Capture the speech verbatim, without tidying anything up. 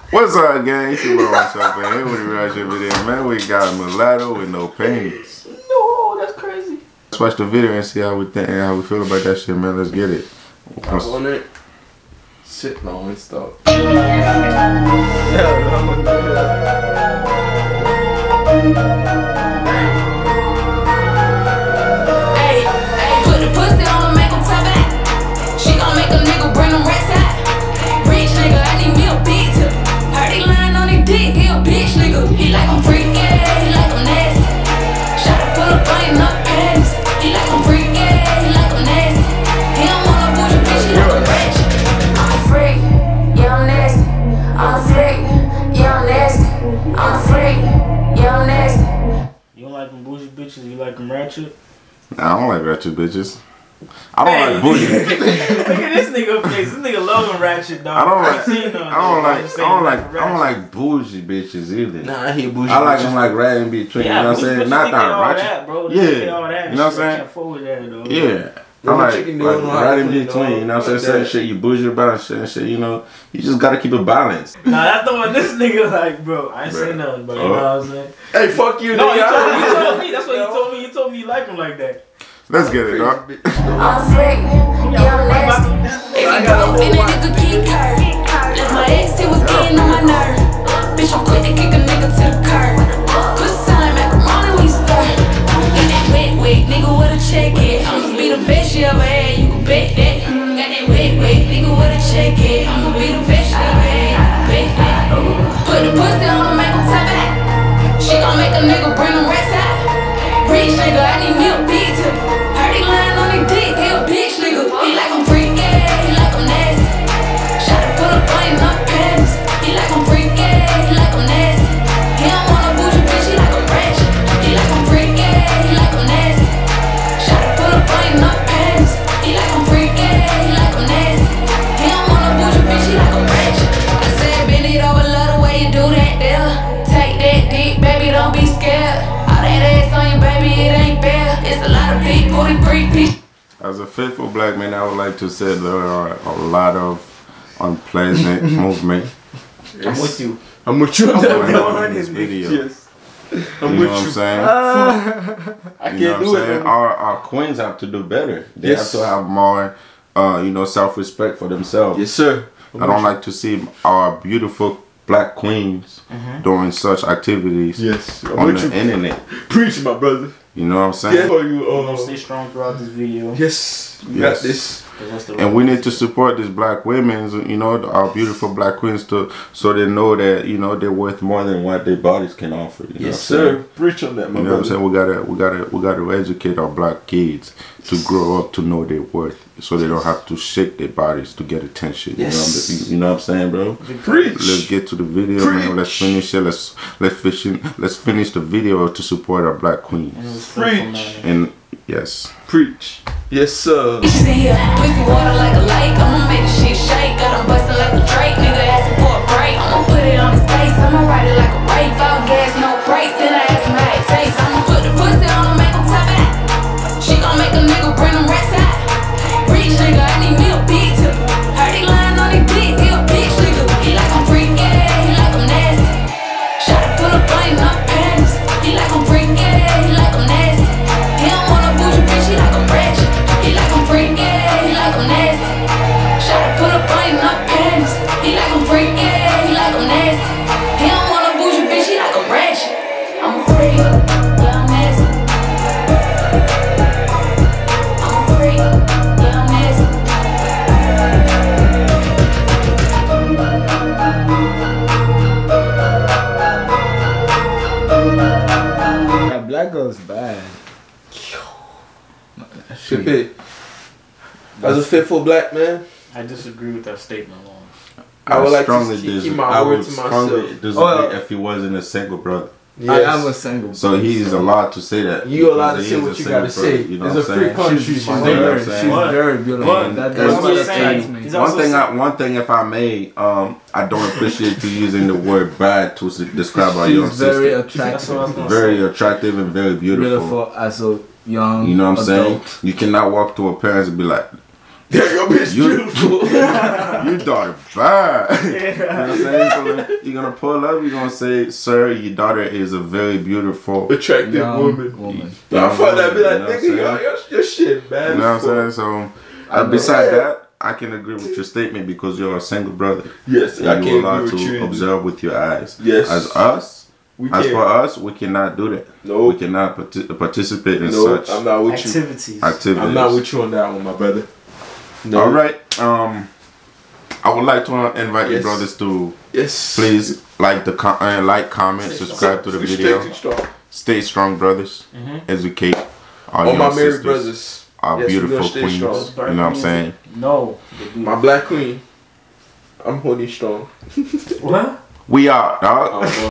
What's up, gang? It's your boy, what's up, man? Here with the real shit video, man. We got Mulatto with no panties. No, that's crazy. Let's watch the video and see how we think and how we feel about that shit, man. Let's get it. I'm on it. Shit, no, and stuff. Hey, hey, put the pussy on her, make him top back. She gon' make a nigga bring them racks out. Rich nigga, I need me a big tip. Heard he lying on his dick, he a bitch nigga. He like I'm freaky, he like I'm nasty. Shot to put a bunny in her panties. He like I'm freaky, he like I'm nasty. He don't want no bougie bitch, he like a ratchet. I'm a freak, yeah I'm nasty. I'm a freak, yeah I'm nasty. I'm a freak, yeah I'm nasty. You don't like them bougie bitches, you like them ratchet? Nah, I don't like ratchet bitches. I don't Hey. like bougie. Look at this nigga face. This nigga loving ratchet, dog. I don't like. ain't seen none, I don't nigga. like. Just I saying don't like. ratchet. I don't like bougie bitches either. Nah, I hate bougie. I like bitches. them like rad and between. Yeah, you know what I'm bougie saying? bitches Not think they that all ratchet. that, bro. They Yeah. think they all that. You know what I'm Shit, saying? I can't fuck with that, though. Yeah. I Little like, chicken, they like don't know how right to in clean, between, dog. you know what I'm saying? Like Certain that. shit you bougie about, certain shit, you know, you just gotta keep it balanced. Nah, that's the one this nigga like, bro. I ain't Bruh. saying nothing, but you Oh. know what I'm saying? Hey, fuck you, No, nigga. you told, I- you told me. That's what you told me. You told me you like him like that. Let's get it, dog. I'm a freak, yeah I'm nasty. If you broke, then that nigga get curved. Left my ex, he was getting on my nerve. Bitch, I'm quick to kick a nigga to the curb. Pussy sound like macaroni when you stir. Got that wet, wet, nigga, what a check it. I'ma be the best you ever had, you can bet that. Got that wet, wet, nigga, what a check it. I'ma be the best you ever had, you can bet that. Put the pussy on him, make him top back. She gon' make a nigga bring them racks out. Rich nigga, I need me a big tip. Heard he lying on his dick, he a bitch nigga. He like I'm freaky, he like I'm nasty. Shot to put a bunny in her panties. He like I'm freaky, he like I'm nasty. He don't want no bougie bitch, he like a ratchet. He like I'm freaky, he like I'm nasty. Shot to put a bunny in her panties. He like I'm freaky, he like I'm nasty. He don't want no bougie bitch, he like a ratchet. I said bend it over, love the way you do that there. Take that dick, baby, don't be scared. All that ass on you, baby, it ain't fair. It's a lot of big booty, freak bitch. As a faithful black man, I would like to say there are a lot of unpleasant movement. I'm with you. I'm with you. I'm I'm with you in with this you. video. Yes. I'm You with know what I'm you. saying? I You know can't what do I'm it. saying? man. Our, our queens have to do better. They Yes. have to have more, uh, you know, self-respect for themselves. Yes, sir. I don't like to see our beautiful black queens doing such activities Yes. I'm on with the you. internet. Preach, my brother. You know what I'm saying? Yeah. For you, I'm gonna uh, stay strong throughout this video. yes. You Yes. got this. That's the And we need to support these black women, you know, our beautiful black queens, to so they know that, you know, they're worth more than what their bodies can offer. You know Yes, what I'm saying? sir. Preach on that, my You know what I'm brother. saying? We gotta, we gotta, we gotta educate our black kids to grow up to know their worth, so they don't have to shake their bodies to get attention. Yes. You know, what I'm, you know what I'm saying, bro? Preach. Let's get to the video, man. Let's finish it. Let's let's finish let's finish the video to support our black queens. Preach. And yes, Preach. Yes, sir. Bitches in here, pussy water like a lake. I'ma make the shit shake. Got him bustin' like a Drake. Nigga asking for a break. I'ma put it on his face. I'ma ride it like a wave. All gas, no brakes. Then I ask him how it tastes. I'ma put the pussy on him, make him top back. She gon' make a nigga bring them racks out. Rich nigga, I need me a big tip. Heard he lying on his dick, he a bitch nigga. He like I'm freaky, he like I'm nasty. Shot to put a bunny in her panties. He like I'm freaky, he like I'm nasty. He don't want no bougie bitch, he like a ratchet. He like I'm freaky, he like I'm nasty. Shot to put a bunny in her panties. He like I'm freaky, he like I'm nasty. He don't want no bougie bitch, he like a ratchet. I'm a freak, yeah I'm nasty. I'm a freak, yeah I'm nasty. That black girl's bad. Ship it. As a faithful black man, I disagree with that statement, Lawrence. I would like to strongly keep, dis- keep my I word would to strongly myself. disagree Oh, if he wasn't a single brother. I Yes. am a single. So he's allowed to say that. You allowed to because he say is what a you single gotta brother, say. You know It's what a I'm free saying? country. She's, she's my You know what very, I'm she's saying? What? very beautiful. What? That, That's that's what what I'm saying. attracts me. He's One also thing, saying- I, one thing, if I may, um, I don't appreciate you using the word bad to s- describe our young She's very sister. That's what I was attractive. gonna Very say. attractive and very beautiful. Beautiful as a young You know what I'm saying? adult. You cannot walk to her parents and be like, Damn, your bitch You- beautiful. Your daughter bad. You know Yeah. what I'm saying? So then you're gonna pull up, you're gonna say, sir, your daughter is a very beautiful. Attractive Young woman. woman. Nah, I fuck that. Be like, You know what I'm nigga, your, saying? your, your shit bad. You know as what I'm fuck. saying? So, I uh, know. besides that, I can agree with your statement because you're a single brother. Yes, I And can't you're allowed agree with you. to observe with your eyes. Yes. As us, We as can't. for us, we cannot do that. No. We cannot parti- participate in No, such I'm not with you. Activities. activities. I'm not with you on that one, my brother. No. All right. Um, I would like to uh, invite your Yes. brothers to Yes. please like the com- uh, like, comment, subscribe to the We video. stay strong. Stay strong, brothers. Educate all All your my married sisters, brothers. our Yes, we beautiful gonna stay queens. strong. You know what I'm saying? No. My black queen. I'm holding strong. What? We are, dog. I'm